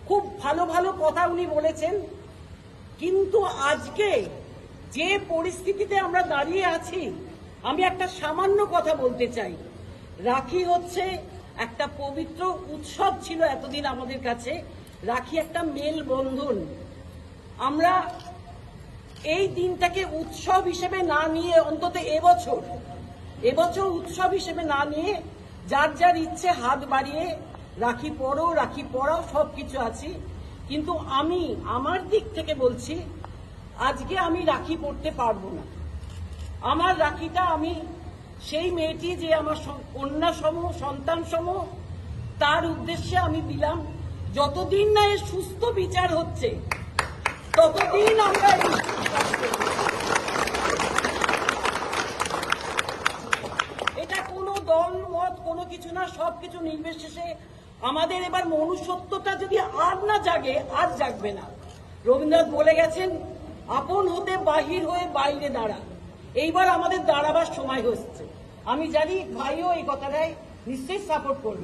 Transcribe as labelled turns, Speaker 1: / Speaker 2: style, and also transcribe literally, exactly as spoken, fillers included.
Speaker 1: খুব ভালো ভালো কথা উনি বলেছেন, কিন্তু আজকে যে পরিস্থিতিতে আমরা দাঁড়িয়ে আছি, আমি একটা সামান্য কথা বলতে চাই। রাখি হচ্ছে একটা পবিত্র উৎসব ছিল এতদিন আমাদের কাছে। রাখি একটা মেল বন্ধন। আমরা এই দিনটাকে উৎসব হিসেবে না নিয়ে, অন্তত এবছর এবছর উৎসব হিসেবে না নিয়ে যার যার ইচ্ছে হাত বাড়িয়ে রাখি পরো, রাখি পরাও, সবকিছু আছে। কিন্তু আমি আমার দিক থেকে বলছি, আজকে আমি রাখি পরতে পারবো না। আমার রাখিটা আমি সেই মেয়েটি যে আমার কন্যা সম, সন্তান সম, তার উদ্দেশ্যে আমি দিলাম। যতদিন না এর সুস্থ বিচার হচ্ছে ততদিন আমরা এটা কোনো দল মত কোনো কিছু না, সবকিছু নির্বিশেষে আমাদের এবার মনুষ্যত্বটা যদি আর না জাগে, আর জাগবে না। রবীন্দ্রনাথ বলে গেছেন, আপন হতে বাহির হয়ে বাইরে দাঁড়া। এইবার আমাদের দাঁড়াবার সময় হচ্ছে। আমি জানি ভাইও এই কথাটাই নিশ্চয়ই সাপোর্ট করবে।